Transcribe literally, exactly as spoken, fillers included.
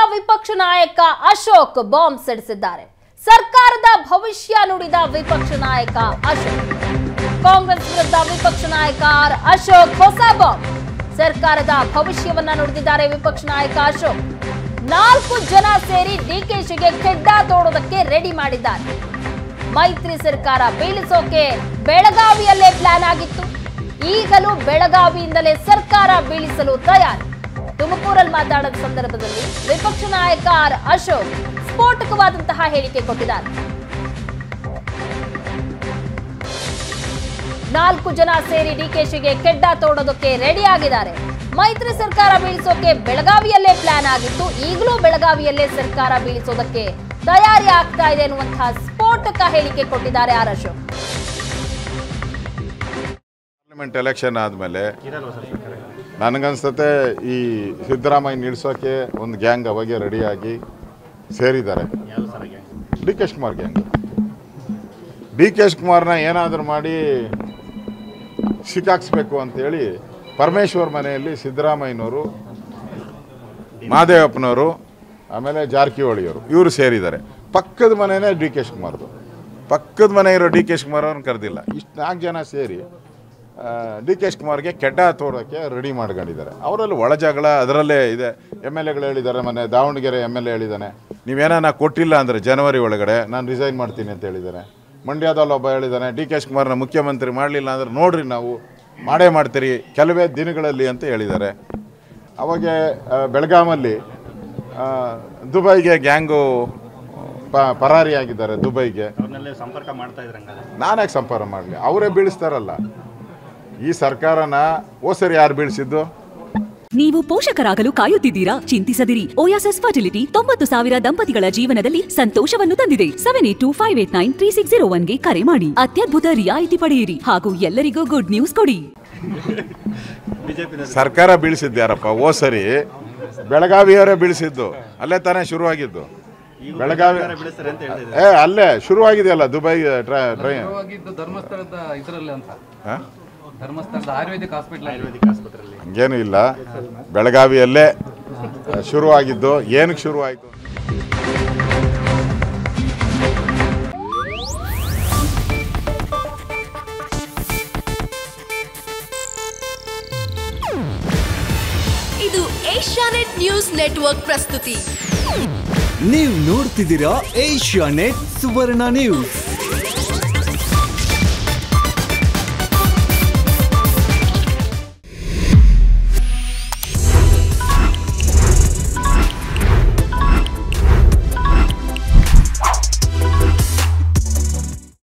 ವಿಪಕ್ಷ ನಾಯಕ ಅಶೋಕ್ ಬಾಂಬ್ ಸಿಡಿಸಿದ್ದಾರೆ. ಸರ್ಕಾರದ ಭವಿಷ್ಯ ನುಡಿದ ವಿಪಕ್ಷ ನಾಯಕ ಅಶೋಕ್. ಕಾಂಗ್ರೆಸ್ ವಿರುದ್ಧ ವಿಪಕ್ಷ ನಾಯಕ ಅಶೋಕ್ ಹೊಸ ಬಾಂಬ್. ಸರ್ಕಾರದ ಭವಿಷ್ಯವನ್ನ ನುಡಿದಿದ್ದಾರೆ ವಿಪಕ್ಷ ನಾಯಕ ಅಶೋಕ್. ನಾಲ್ಕು ಜನ ಸೇರಿ ಡಿಕೆಶಿಗೆ ಕೆಡ್ಡ ತೋಡೋದಕ್ಕೆ ರೆಡಿ ಮಾಡಿದ್ದಾರೆ. ಮೈತ್ರಿ ಸರ್ಕಾರ ಬೀಳಿಸೋಕೆ ಬೆಳಗಾವಿಯಲ್ಲೇ ಪ್ಲಾನ್ ಆಗಿತ್ತು. ಈಗಲೂ ಬೆಳಗಾವಿಯಿಂದಲೇ ಸರ್ಕಾರ ಬೀಳಿಸಲು ತಯಾರಿ. ತುಮಕೂರಲ್ಲಿ ಮಾತಾಡಿದ ಸಂದರ್ಭದಲ್ಲಿ ವಿಪಕ್ಷ ನಾಯಕ ಅಶೋಕ್ ಸ್ಫೋಟಕವಾದಂತಹ ಹೇಳಿಕೆ ಕೊಟ್ಟಿದ್ದಾರೆ. ನಾಲ್ಕು ಜನ ಸೇರಿ ಡಿಕೆಶಿಗೆ ಕೆಡ್ಡ ತೋಡೋದಕ್ಕೆ ರೆಡಿ ಆಗಿದ್ದಾರೆ. ಮೈತ್ರಿ ಸರ್ಕಾರ ಬೀಳಿಸೋಕೆ ಬೆಳಗಾವಿಯಲ್ಲೇ ಪ್ಲಾನ್ ಆಗಿತ್ತು. ಈಗಲೂ ಬೆಳಗಾವಿಯಲ್ಲೇ ಸರ್ಕಾರ ಬೀಳಿಸೋದಕ್ಕೆ ತಯಾರಿ ಆಗ್ತಾ ಇದೆ ಎನ್ನುವಂತಹ ಸ್ಫೋಟಕ ಹೇಳಿಕೆ ಕೊಟ್ಟಿದ್ದಾರೆ ಆರ್ ಅಶೋಕ್. ಪಾರ್ಲಿಮೆಂಟ್ ಎಲೆಕ್ಷನ್ ಆದಮೇಲೆ ನನಗನ್ಸುತ್ತೆ ಈ ಸಿದ್ದರಾಮಯ್ಯ ನಿಲ್ಲಿಸೋಕೆ ಒಂದು ಗ್ಯಾಂಗ್ ಅವಾಗೆ ರೆಡಿಯಾಗಿ ಸೇರಿದ್ದಾರೆ. D K Shivakumar gang. D K ಶಿವಕುಮಾರ್ನ ಏನಾದರೂ ಮಾಡಿ ಸಿಕ್ಕಾಕ್ಸ್ಬೇಕು ಅಂತೇಳಿ ಪರಮೇಶ್ವರ್ ಮನೆಯಲ್ಲಿ ಸಿದ್ದರಾಮಯ್ಯನವರು, ಮಹದೇವಪ್ಪನವರು, ಆಮೇಲೆ ಜಾರಕಿಹೊಳಿಯವರು ಇವರು ಸೇರಿದ್ದಾರೆ. ಪಕ್ಕದ ಮನೆಯೇ ಡಿ ಕೆ ಶಿವಕುಮಾರ್ದು. ಪಕ್ಕದ ಮನೆ ಇರೋ ಡಿ ಕೆ ಶಿವಕುಮಾರ್ ಅವ್ರನ್ನ ಕರೆದಿಲ್ಲ. ಇಷ್ಟು ನಾಲ್ಕು ಜನ ಸೇರಿ ಡಿ ಕೆ ಶಿವಕುಮಾರ್ಗೆ ಕೆಡ್ಡ ತೋಡೋಕ್ಕೆ ರೆಡಿ ಮಾಡ್ಕೊಂಡಿದ್ದಾರೆ. ಅವರಲ್ಲಿ ಒಳ ಜಗಳ ಅದರಲ್ಲೇ ಇದೆ. ಎಮ್ ಎಲ್ ಎಗಳು ಹೇಳಿದ್ದಾರೆ. ಮೊನ್ನೆ ದಾವಣಗೆರೆ ಎಮ್ ಎಲ್ ಎ ಹೇಳಿದ್ದಾನೆ, ನೀವೇನ ಕೊಟ್ಟಿಲ್ಲ ಅಂದರೆ ಜನವರಿ ಒಳಗಡೆ ನಾನು ರಿಸೈನ್ ಮಾಡ್ತೀನಿ ಅಂತ ಹೇಳಿದ್ದಾರೆ. ಮಂಡ್ಯದಲ್ಲಿ ಒಬ್ಬ ಹೇಳಿದ್ದಾನೆ, ಡಿ ಕೆ ಶಿವಕುಮಾರ್ನ ಮುಖ್ಯಮಂತ್ರಿ ಮಾಡಲಿಲ್ಲ ಅಂದರೆ ನೋಡ್ರಿ ನಾವು ಮಾಡೇ ಮಾಡ್ತೀರಿ ಕೆಲವೇ ದಿನಗಳಲ್ಲಿ ಅಂತ ಹೇಳಿದ್ದಾರೆ. ಅವಾಗ ಬೆಳಗಾಮಲ್ಲಿ ದುಬೈಗೆ ಗ್ಯಾಂಗು ಪ ಪರಾರಿಯಾಗಿದ್ದಾರೆ. ದುಬೈಗೆ ಸಂಪರ್ಕ ಮಾಡ್ತಾ ಇದ್ದಾರೆ. ನಾನ್ಯಾಕೆ ಸಂಪರ್ಕ ಮಾಡಲಿ? ಅವರೇ ಬೀಳಿಸ್ತಾರಲ್ಲ. ಈ ಸರ್ಕಾರನ ಓಸರಿ ಯಾರು ಬೀಳಿಸಿದ್ದು? ನೀವು ಪೋಷಕರಾಗಲು ಕಾಯುತ್ತಿದ್ದೀರಾ? ಚಿಂತಿಸದಿರಿ. ಓಯಾಸಿಸ್ ಫರ್ಟಿಲಿಟಿ ತೊಂಬತ್ತು ಸಾವಿರ ದಂಪತಿಗಳ ಜೀವನದಲ್ಲಿ ಸಂತೋಷವನ್ನು ತಂದಿದೆ. Seven eight two five eight nine three six zero ಒನ್ಗೆ ಕರೆ ಮಾಡಿ. ಅತ್ಯದ್ಭುತ ರಿಯಾಯಿತಿ ಪಡೆಯಿರಿ ಹಾಗೂ ಎಲ್ಲರಿಗೂ ಗುಡ್ ನ್ಯೂಸ್ ಕೊಡಿ. ಸರ್ಕಾರ ಬೀಳಿಸಿದ್ದು ಯಾರಪ್ಪ? ಓ ಸರಿ ಬೆಳಗಾವಿಯವರೇ ಬೀಳಿಸಿದ್ದು. ಅಲ್ಲೇ ತಾನೇ ಶುರುವಾಗಿದ್ದು. ಬೆಳಗಾವಿ ಏ ಅಲ್ಲೇ ಶುರುವಾಗಿದೆಯಲ್ಲ ದುಬೈ ಟ್ರೈನ್. ಧರ್ಮಸ್ಥಳದ ಇದರಲ್ಲಿ ಅಂತ ಧರ್ಮಸ್ಥಳದ ಆಯುರ್ವೇದಿಕ್ ಹಾಸ್ಪಿಟಲ್ ಆಯುರ್ವೇದಿಕ್ ಆಸ್ಪತ್ರೆಯಲ್ಲಿ ಹಂಗೇನು ಇಲ್ಲ. ಬೆಳಗಾವಿಯಲ್ಲೇ ಶುರುವಾಗಿದ್ದು. ಏನಕ್ಕೆ ಶುರುವಾಯಿತು? ಇದು ಏಷ್ಯಾನೆಟ್ ನ್ಯೂಸ್ ನೆಟ್ವರ್ಕ್ ಪ್ರಸ್ತುತಿ. ನೀವು ನೋಡ್ತಿದ್ದೀರಾ ಏಷ್ಯಾನೆಟ್ ಸುವರ್ಣ ನ್ಯೂಸ್.